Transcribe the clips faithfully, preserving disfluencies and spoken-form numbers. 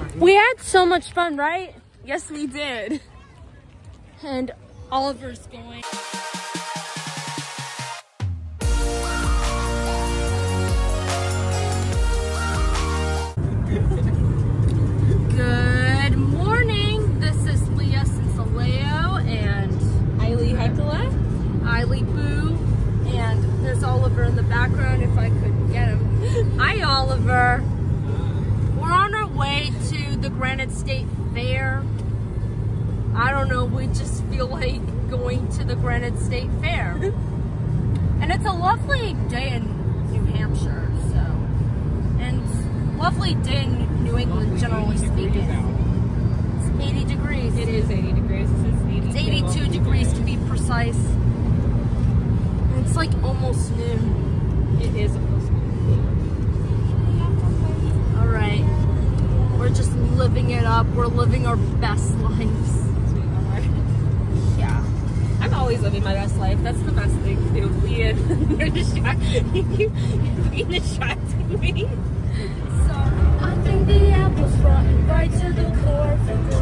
We had so much fun, right? Yes, we did. And Oliver's going. Good morning. This is Leah Cinceleo and Ailie Ailie Boo, and there's Oliver in the background if I could get him. Hi, Oliver. We're on our way to the Granite State Fair. I don't know, we just feel like going to the Granite State Fair. And it's a lovely day in New Hampshire, so. And lovely day in New England, generally speaking. It's eighty degrees. It is eighty degrees. It's eighty-two. It's eighty-two degrees to be precise. And it's like almost noon. It is almost noon. Alright. We're just living it up. We're living our best lives. Yeah. I'm always living my best life. That's the best thing to do. Leah, you're distracting me. You're being distracting me. So, I think the apple's rotten right to the core.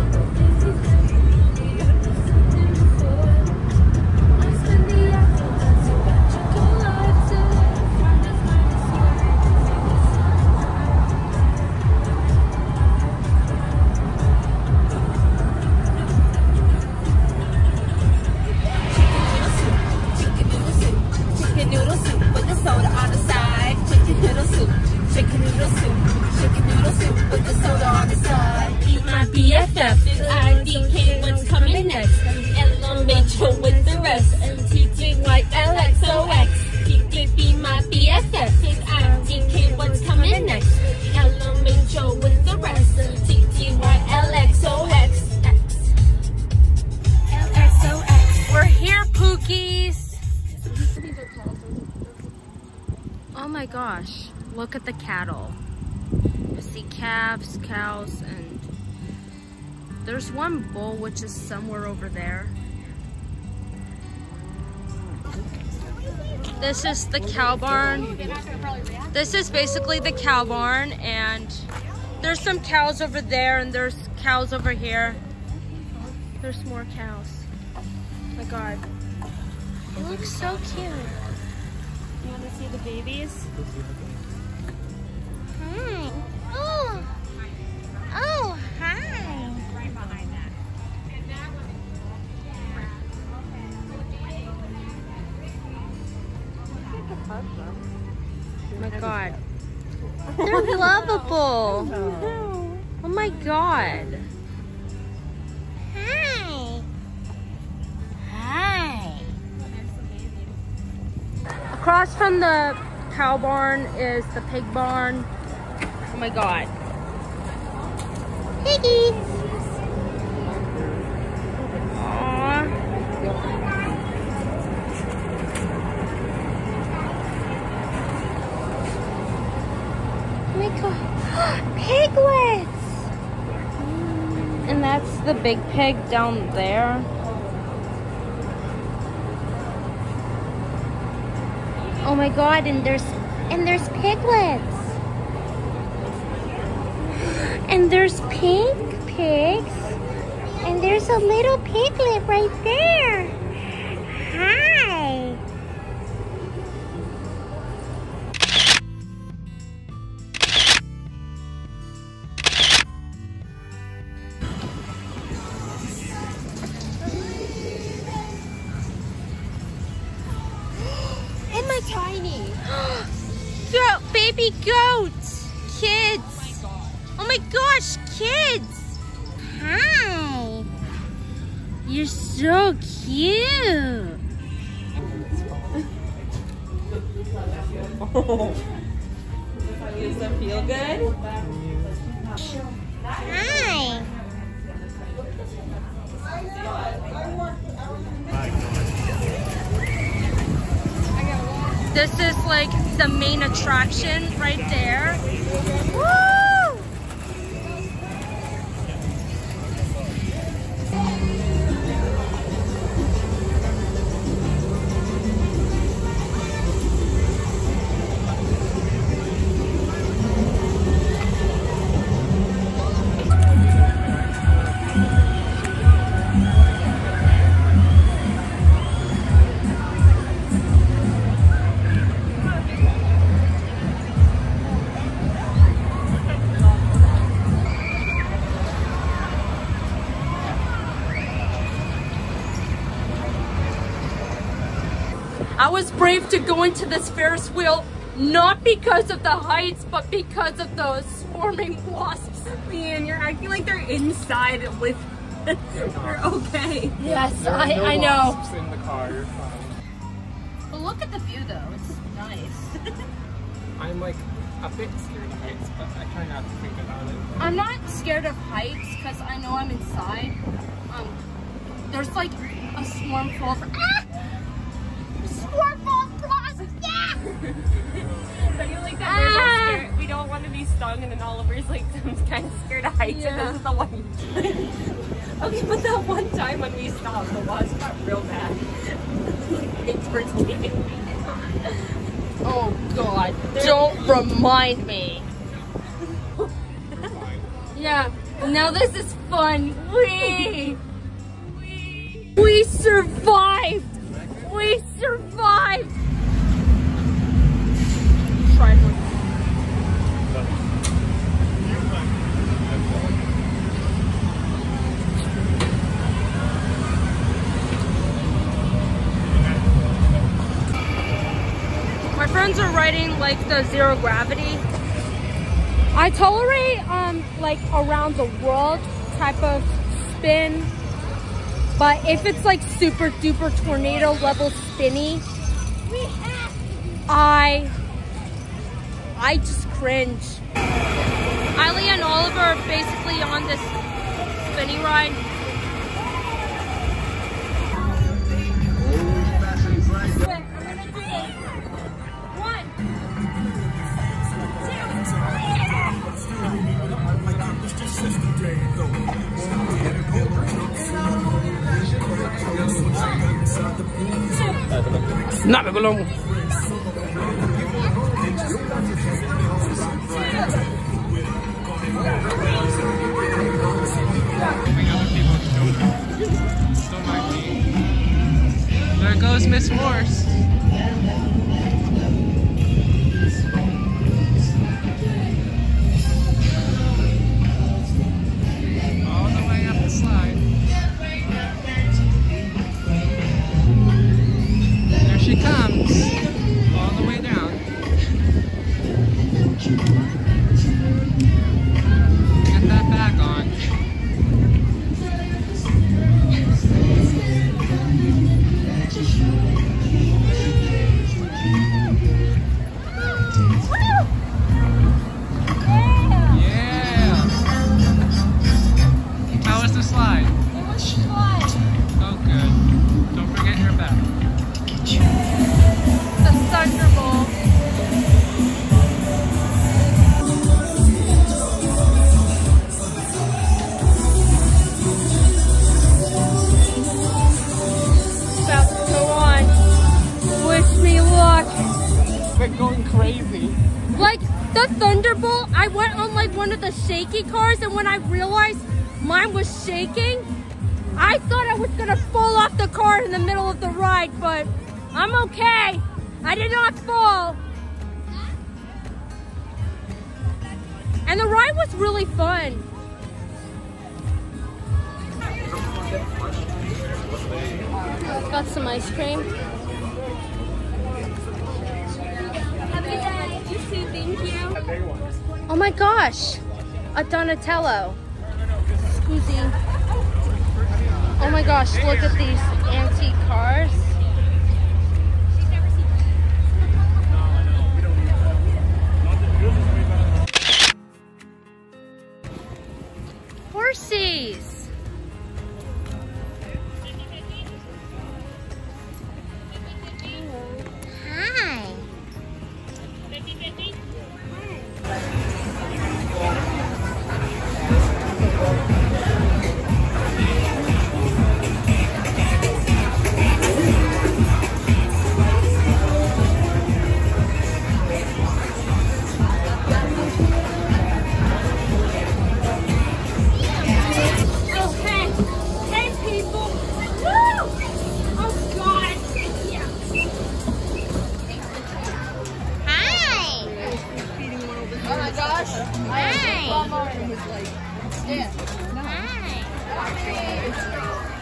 With the rest, M T T Y L X O X. P P be my B F F. It's I D K, what's coming next? Elemental with the rest, M T T Y L X O X. L X O X. We're here, Pookies. Oh my gosh, look at the cattle. You see calves, cows, and there's one bull which is somewhere over there. This is the cow barn. This is basically the cow barn, and there's some cows over there, and there's cows over here. There's more cows. Oh my god. It looks so cute. You want to see the babies? Hi. Oh. Oh, hi. Right behind that. Oh my god. They're lovable. Oh my god. Hi. Hi. Across from the cow barn is the pig barn. Oh my god. Piggies. Aww. Oh my god. Piglets! And that's the big pig down there. Oh my god, and there's and there's piglets. And there's pink pigs. And there's a little piglet right there. Hi. Am I tiny? Go, baby goats, kids. Oh my gosh, kids! Hi! You're so cute! Oh. Does that feel good? Hi! This is like the main attraction right there. Woo! I was brave to go into this Ferris wheel, not because of the heights, but because of those swarming wasps. Man, you're acting like they're inside with. You're okay. Yes, There are I, no I know. wasps in the car. You're fine. But look at the view though. It's nice. I'm like a bit scared of heights, but I try not to think about it. I'm not scared of heights because I know I'm inside. Um, there's like a swarm full of ah! A swarm full of wasps. Yeah! But you're like that. We're Ah! not scared. We don't want to be stung, and then Oliver's like, I'm kind of scared of heights, Yeah. and this is the one. Okay, but that one time when we stopped, the wasp got real bad. Thanks for taking me. Oh God! Don't remind me. Yeah. Now this is fun. We we we survived. We survived. Try it. My friends are riding like the zero gravity. I tolerate um like around the world type of spin, but if it's like super duper tornado level spinny, I I just cringe. Ailie and Oliver are basically on this spinny ride. Not a long. There goes Miss Morse. All the way up the slide. There she comes. All the way down. Get that back on. Yeah. How was the slide? It was fun. Oh, good. Don't forget your back. The Thunderbolt. About to go on. Wish me luck. We're going crazy. Like the Thunderbolt, I went on like one of the shaky cars, and when I realized mine was shaking, I thought I was gonna fall off the car in the middle of the ride, but I'm okay. I did not fall. And the ride was really fun. Got some ice cream. Have a good day. You too, thank you. Oh my gosh, a Donatello. Scusi. Oh my gosh, look at these antique cars. Horsies. Hi.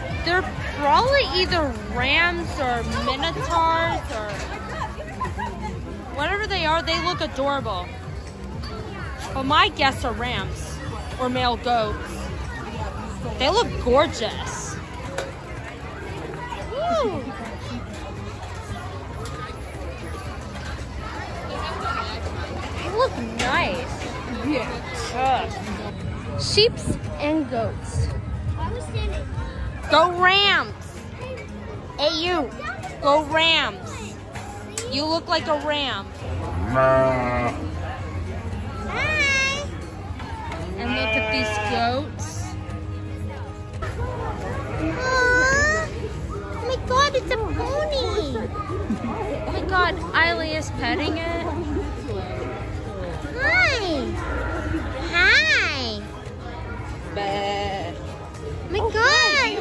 They're probably either rams or minotaurs or whatever they are. They look adorable. But my guess are rams or male goats. They look gorgeous. Woo. They look nice. Yeah. Sheeps and goats. Go Rams! Hey you, go Rams! You look like a ram. Hi! And look at these goats. Aww. Oh my god, it's a pony! Oh my god, Ailie is petting it. Hi! Hi! Bah. Oh my god!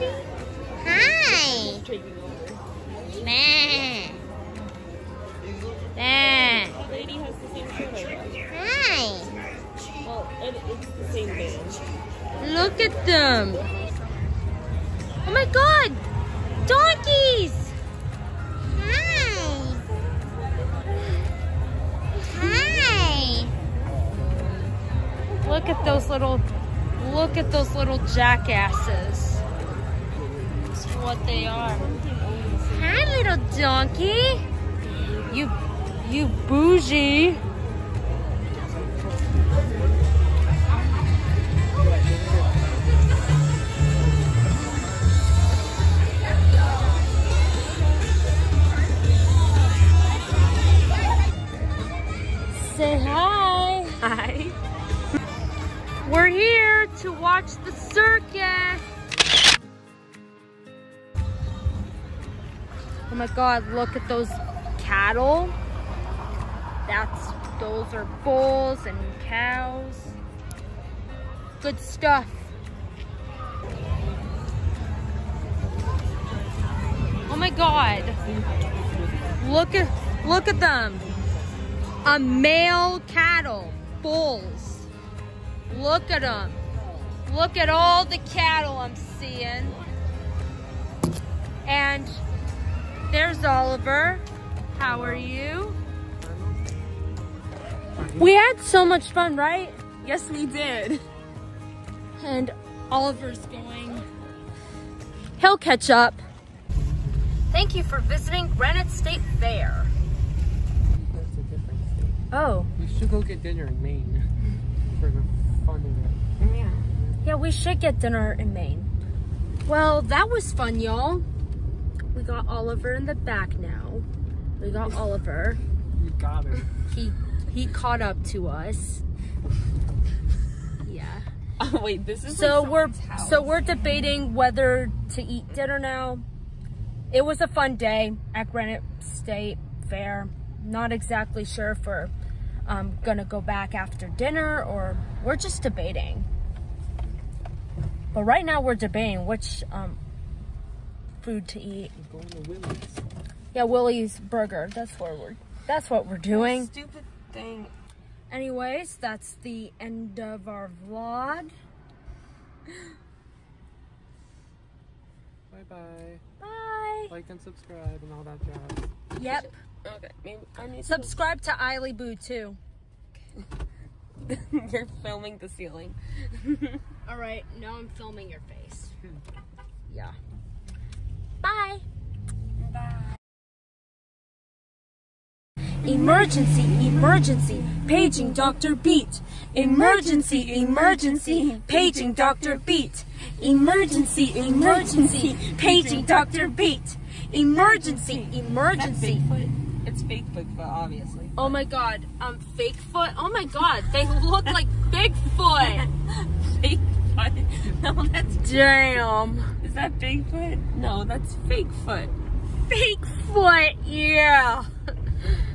Hi! Meh. Meh. Lady has the same shirt I have. Hi! Well, it, it's the same band. Look at them. Oh my god, donkeys! Hi! Hi! Look at those little, look at those little jackasses. That's what they are. Hi, little donkey. You, you bougie. Say hi. Hi. We're here to watch the circus. Oh my god, look at those cattle. That's, those are bulls and cows. Good stuff. Oh my god. Look at, look at them. A male cattle, bulls. Look at them. Look at all the cattle I'm seeing. And there's Oliver. How are you? We had so much fun, right? Yes, we did. And Oliver's going. He'll catch up. Thank you for visiting Granite State Fair. That's a different state. Oh. We should go get dinner in Maine for the fun of it. Yeah. Yeah, we should get dinner in Maine. Well, that was fun, y'all. We got Oliver in the back now. We got Oliver. We got her. He he caught up to us. Yeah. Oh wait, this is So like we're someone's house. so we're debating whether to eat dinner now. It was a fun day at Granite State Fair. Not exactly sure if we're um, gonna go back after dinner or we're just debating. But right now we're debating which um, food to eat. We're going to Willie's. Yeah, Willie's Burger. That's where we're. That's what we're doing. Stupid thing. Anyways, that's the end of our vlog. Bye-bye. Bye. Like and subscribe and all that jazz. Yep. Okay, maybe I need to Subscribe to Ailie Boo too. You're filming the ceiling. All right, now I'm filming your face. Yeah. Bye. Bye. Emergency, emergency, paging Doctor Beat. Emergency, emergency, paging Doctor Beat. Emergency, emergency, paging Doctor Beat. Emergency, emergency. Bigfoot. It's fake Bigfoot, obviously. Oh my god, um, fake foot? Oh my god, they look like Bigfoot. Fake foot. No, that's Damn. is that Bigfoot? No, that's fake foot. Fake foot, yeah.